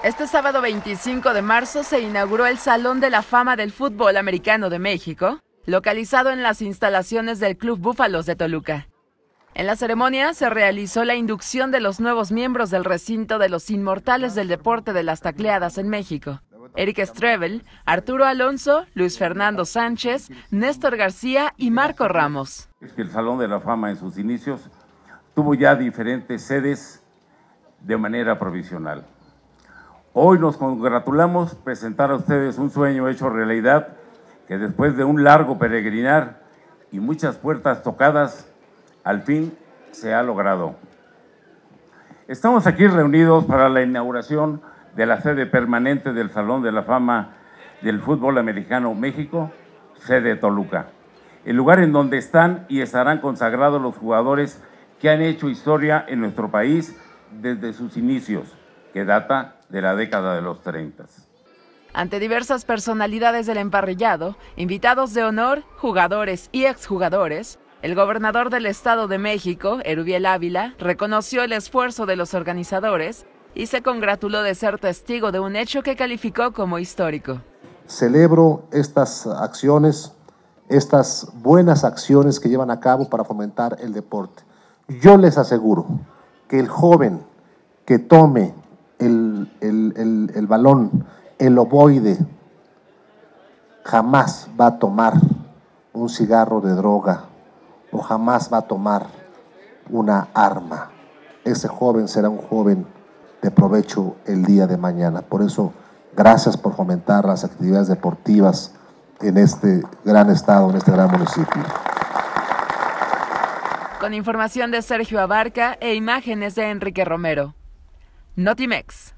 Este sábado 25 de marzo se inauguró el Salón de la Fama del Fútbol Americano de México, localizado en las instalaciones del Club Búfalos de Toluca. En la ceremonia se realizó la inducción de los nuevos miembros del recinto de los inmortales del deporte de las tacleadas en México: Eric Strebel, Arturo Alonso, Luis Fernando Sánchez, Néstor García y Marco Ramos. El Salón de la Fama en sus inicios tuvo ya diferentes sedes de manera provisional. Hoy nos congratulamos presentar a ustedes un sueño hecho realidad que después de un largo peregrinar y muchas puertas tocadas, al fin se ha logrado. Estamos aquí reunidos para la inauguración de la sede permanente del Salón de la Fama del Fútbol Americano México, sede Toluca, el lugar en donde están y estarán consagrados los jugadores que han hecho historia en nuestro país desde sus inicios, que data de la década de los 30. Ante diversas personalidades del emparrillado, invitados de honor, jugadores y exjugadores, el gobernador del Estado de México, Erubiel Ávila, reconoció el esfuerzo de los organizadores y se congratuló de ser testigo de un hecho que calificó como histórico. Celebro estas acciones, estas buenas acciones que llevan a cabo para fomentar el deporte. Yo les aseguro que el joven que tome el balón, el ovoide, jamás va a tomar un cigarro de droga o jamás va a tomar una arma. Ese joven será un joven de provecho el día de mañana. Por eso, gracias por fomentar las actividades deportivas en este gran estado, en este gran municipio. Con información de Sergio Abarca e imágenes de Enrique Romero. Notimex.